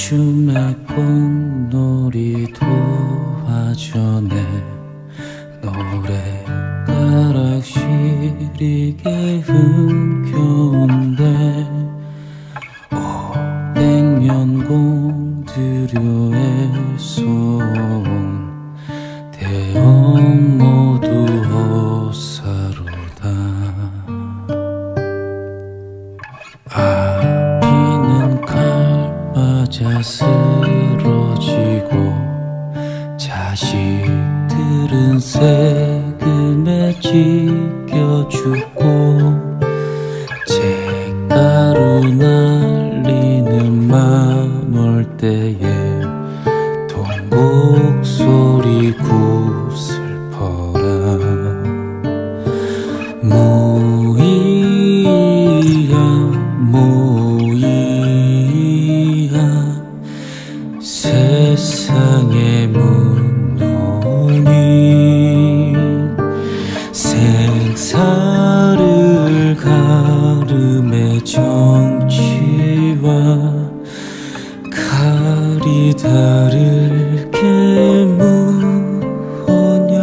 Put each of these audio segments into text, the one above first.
춤의 꽃놀이 도화전에 노래가락 시리게 흥겨운데 500년 공들여에서 대원 모두 호사로다. 아비는 칼 맞아 쓰러지고 자식들은 세금에 찢겨 죽고 잿가루 날리는 맘올 때에 동곡 소리 구슬퍼라. 모이야 모이야 세상의 문노니 생사를 가름의 정치와 칼이 다를 게 무엇냐.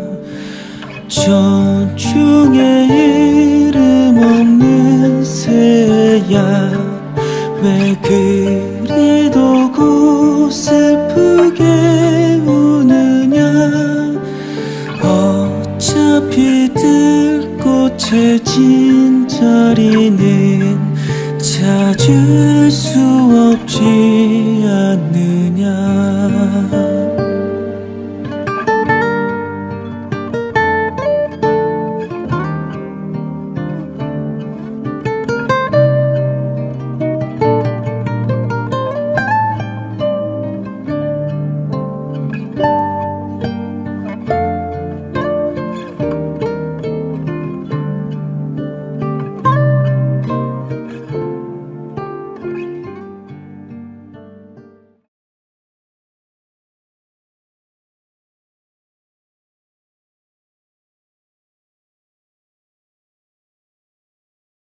전중에 이름 없는 새야 왜 그리도 슬프게 우느냐. 어차피 들꽃의 진자리는 찾을 수 없지 않느냐.